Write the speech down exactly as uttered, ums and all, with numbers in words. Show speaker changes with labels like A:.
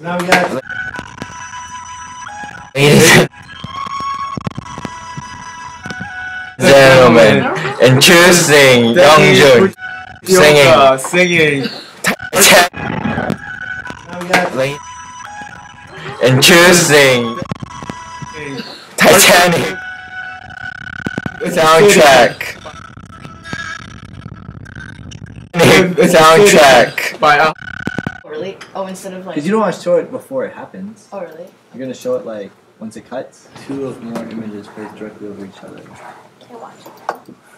A: Now we got.
B: Ladies and gentlemen, introducing Youngjun singing.
C: singing.
A: Now we got.
B: Ladies introducing Titanic soundtrack. Soundtrack.
C: By uh,
D: Oh, really? Oh, instead of like.
E: Because you don't want to show it before it happens.
D: Oh, really?
E: You're going to show it like once it cuts. Two or more images placed directly over each other.
D: Can't watch it.